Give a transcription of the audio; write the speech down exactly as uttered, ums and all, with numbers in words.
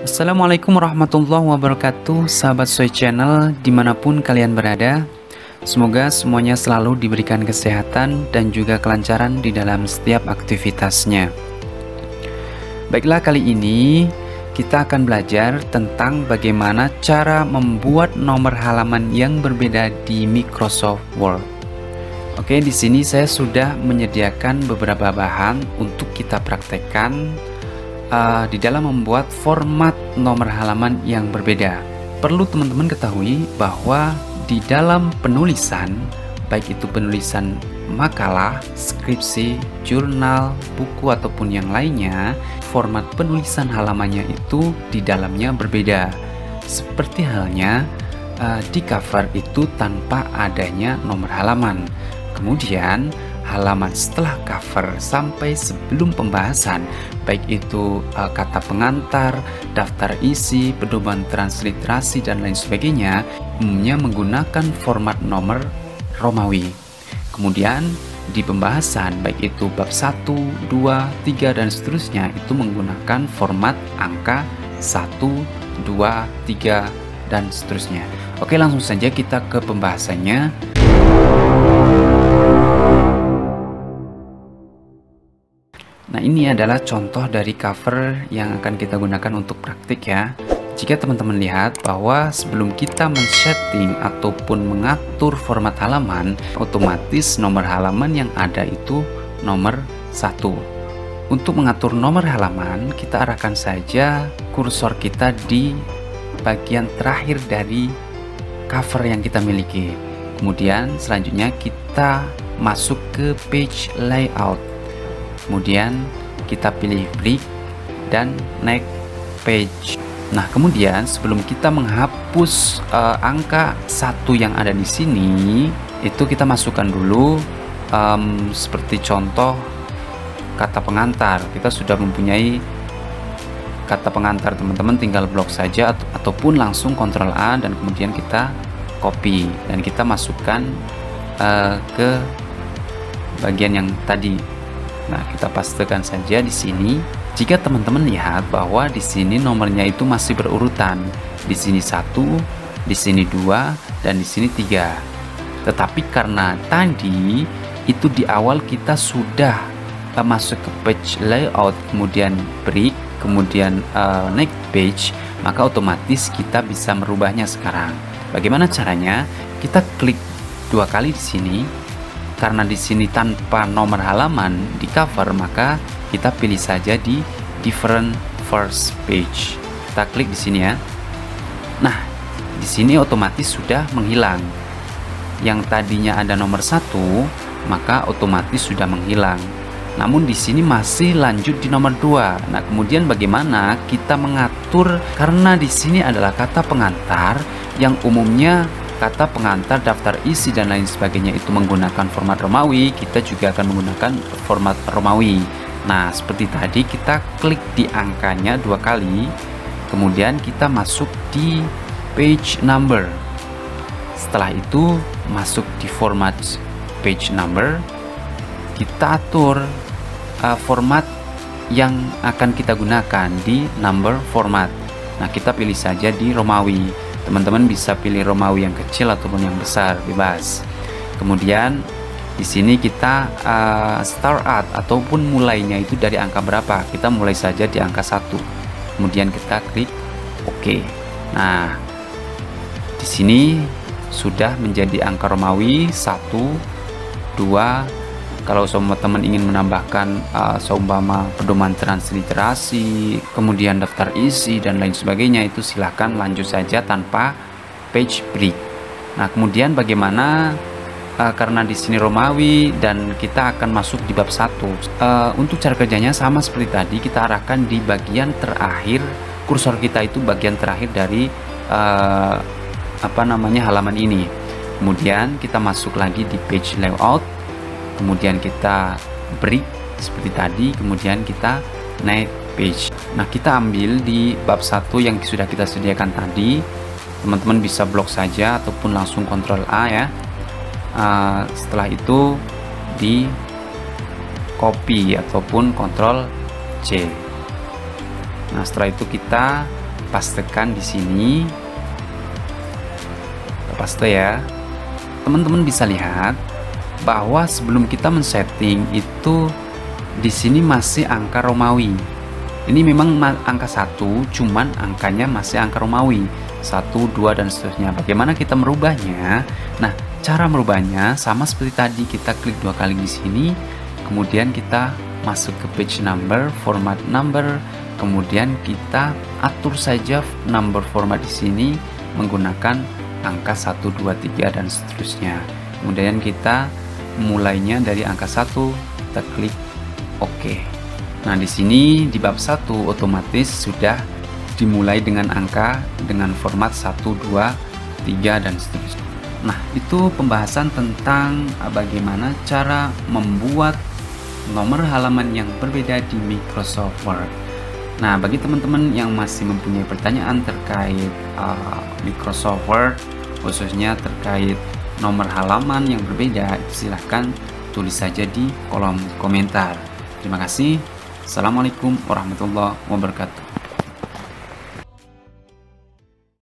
Assalamualaikum warahmatullahi wabarakatuh, sahabat Soy Channel dimanapun kalian berada. Semoga semuanya selalu diberikan kesehatan dan juga kelancaran di dalam setiap aktivitasnya. Baiklah, kali ini kita akan belajar tentang bagaimana cara membuat nomor halaman yang berbeda di Microsoft Word. Oke, di sini saya sudah menyediakan beberapa bahan untuk kita praktekkan Uh, di dalam membuat format nomor halaman yang berbeda. Perlu teman-teman ketahui bahwa di dalam penulisan, baik itu penulisan makalah, skripsi, jurnal, buku ataupun yang lainnya, format penulisan halamannya itu di dalamnya berbeda. Seperti halnya uh, di cover itu tanpa adanya nomor halaman. Kemudian halaman setelah cover sampai sebelum pembahasan, baik itu uh, kata pengantar, daftar isi, pedoman transliterasi dan lain sebagainya, umumnya menggunakan format nomor Romawi. Kemudian di pembahasan baik itu bab satu, dua, tiga dan seterusnya itu menggunakan format angka satu, dua, tiga dan seterusnya. Oke, langsung saja kita ke pembahasannya. Nah, ini adalah contoh dari cover yang akan kita gunakan untuk praktik ya. Jika teman-teman lihat bahwa sebelum kita men-setting ataupun mengatur format halaman, otomatis nomor halaman yang ada itu nomor satu. Untuk mengatur nomor halaman, kita arahkan saja kursor kita di bagian terakhir dari cover yang kita miliki. Kemudian selanjutnya kita masuk ke page layout. Kemudian kita pilih break dan next page. Nah, kemudian sebelum kita menghapus uh, angka satu yang ada di sini, itu kita masukkan dulu um, seperti contoh kata pengantar. Kita sudah mempunyai kata pengantar, teman-teman tinggal blok saja atau, ataupun langsung kontrol A dan kemudian kita copy dan kita masukkan uh, ke bagian yang tadi. Nah, kita pastikan saja di sini. Jika teman-teman lihat bahwa di sini nomornya itu masih berurutan. Di sini satu, di sini dua, dan di sini tiga. Tetapi karena tadi itu di awal kita sudah uh, masuk ke page layout, kemudian break, kemudian uh, next page, maka otomatis kita bisa merubahnya sekarang. Bagaimana caranya? Kita klik dua kali di sini. Karena di sini tanpa nomor halaman di cover, maka kita pilih saja di different first page. Kita klik di sini ya. Nah, di sini otomatis sudah menghilang. Yang tadinya ada nomor satu, maka otomatis sudah menghilang. Namun di sini masih lanjut di nomor dua. Nah, kemudian bagaimana kita mengatur, karena di sini adalah kata pengantar yang umumnya kata pengantar, daftar isi dan lain sebagainya itu menggunakan format Romawi, kita juga akan menggunakan format Romawi. Nah, seperti tadi kita klik di angkanya dua kali, kemudian kita masuk di page number. Setelah itu masuk di format page number, kita atur uh, format yang akan kita gunakan di number format. Nah, kita pilih saja di Romawi. Teman-teman bisa pilih Romawi yang kecil ataupun yang besar, bebas. Kemudian di sini kita uh, start at ataupun mulainya itu dari angka berapa? Kita mulai saja di angka satu. Kemudian kita klik OK. Nah, di sini sudah menjadi angka Romawi satu, dua. Kalau semua teman ingin menambahkan uh, seumpama pedoman transliterasi, kemudian daftar isi dan lain sebagainya, itu silahkan lanjut saja tanpa page break. Nah, kemudian bagaimana uh, karena di sini Romawi dan kita akan masuk di bab satu. Uh, untuk cara kerjanya sama seperti tadi, kita arahkan di bagian terakhir, kursor kita itu bagian terakhir dari uh, apa namanya halaman ini. Kemudian kita masuk lagi di page layout. Kemudian kita break seperti tadi, kemudian kita next page. Nah, kita ambil di bab satu yang sudah kita sediakan tadi. Teman-teman bisa blok saja ataupun langsung kontrol A ya. Uh, setelah itu di copy ataupun kontrol C. Nah, setelah itu kita pastekan di sini. Kita paste ya. Teman-teman bisa lihat bahwa sebelum kita men-setting itu di sini masih angka Romawi. Ini memang angka satu, cuman angkanya masih angka Romawi, satu, dua, dan seterusnya. Bagaimana kita merubahnya? Nah, cara merubahnya sama seperti tadi, kita klik dua kali di sini, kemudian kita masuk ke page number, format number, kemudian kita atur saja number format di sini menggunakan angka satu, dua, tiga, dan seterusnya. Kemudian kita mulainya dari angka satu, kita klik OK. Nah, di sini di bab satu otomatis sudah dimulai dengan angka dengan format satu, dua, tiga, dan seterusnya. Nah, itu pembahasan tentang bagaimana cara membuat nomor halaman yang berbeda di Microsoft Word. Nah, bagi teman-teman yang masih mempunyai pertanyaan terkait uh, Microsoft Word, khususnya terkait nomor halaman yang berbeda, silahkan tulis saja di kolom komentar. Terima kasih. Assalamualaikum warahmatullahi wabarakatuh.